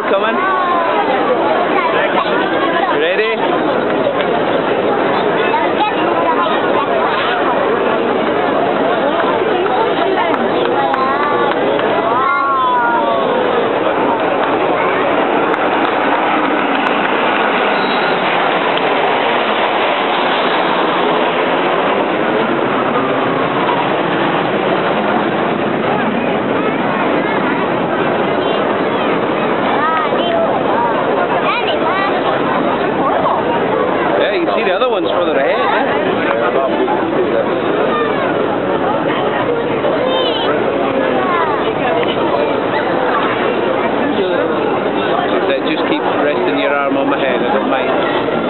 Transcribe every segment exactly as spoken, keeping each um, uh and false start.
coming. You ready? Yeah, you can see the other ones further ahead. Just keep resting your arm on my head, I don't mind.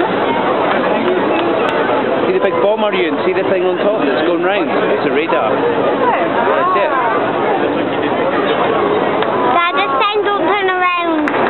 See the big bomber you and see the thing on top that's going round? It's a radar. That's it. Dad, this thing don't turn around.